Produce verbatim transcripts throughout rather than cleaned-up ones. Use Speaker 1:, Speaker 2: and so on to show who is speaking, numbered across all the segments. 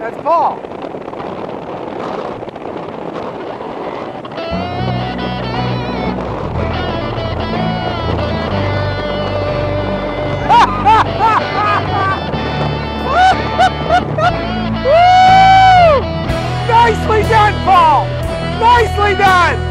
Speaker 1: That's Paul. Woo! Nicely done, Paul! Nicely done!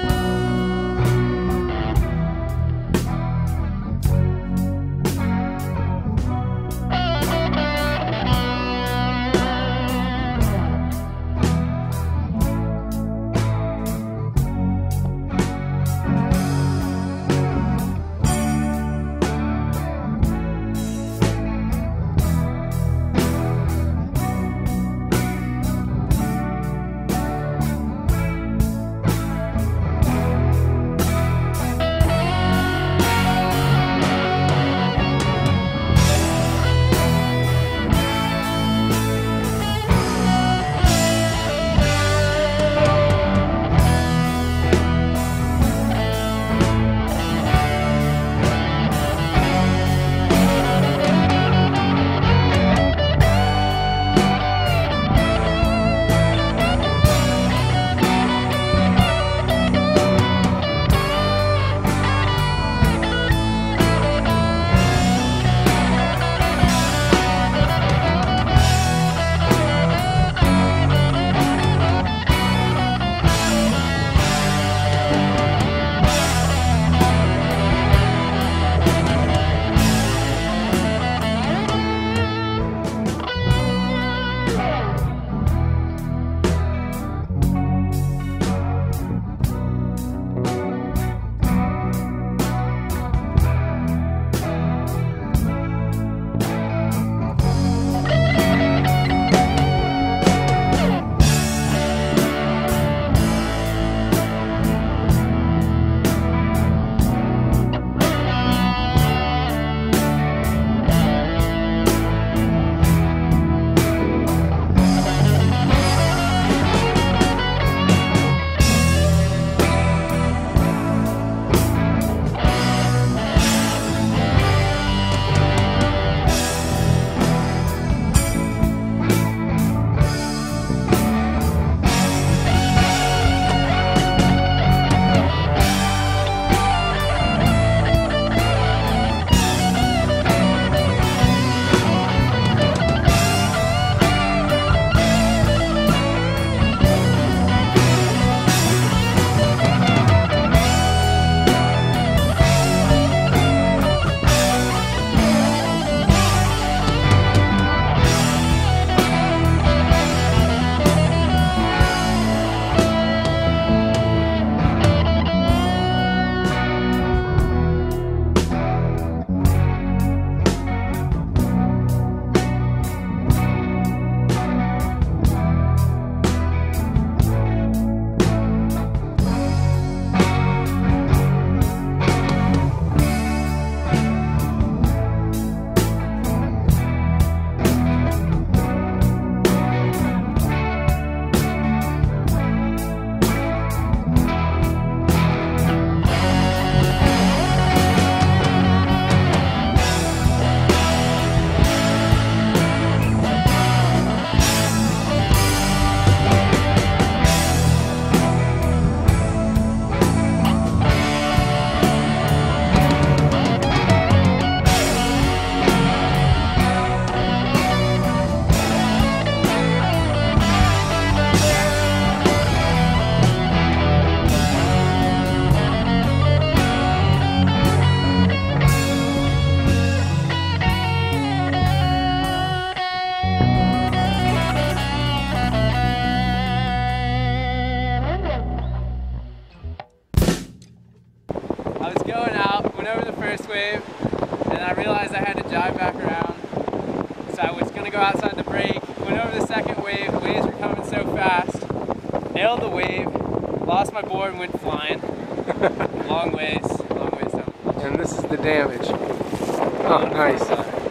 Speaker 2: wave, and I realized I had to jive back around. So I was going to go outside the break, went over the second wave, the waves were coming so fast, nailed the wave, lost my board and went flying. Long ways, long ways down.
Speaker 1: And this is the damage. Oh, nice.